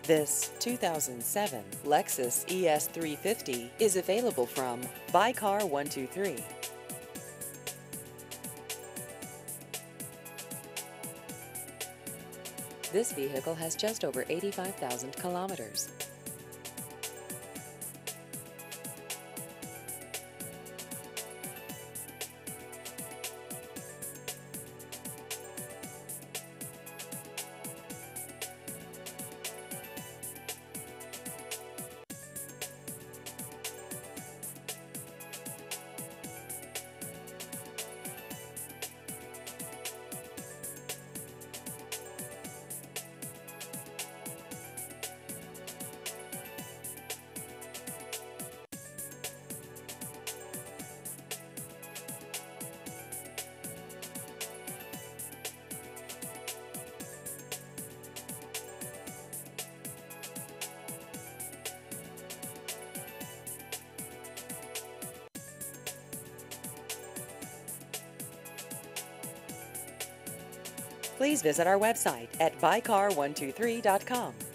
This 2007 Lexus ES350 is available from Buy Car 123. This vehicle has just over 85,000 kilometers. Please visit our website at buycar123.com.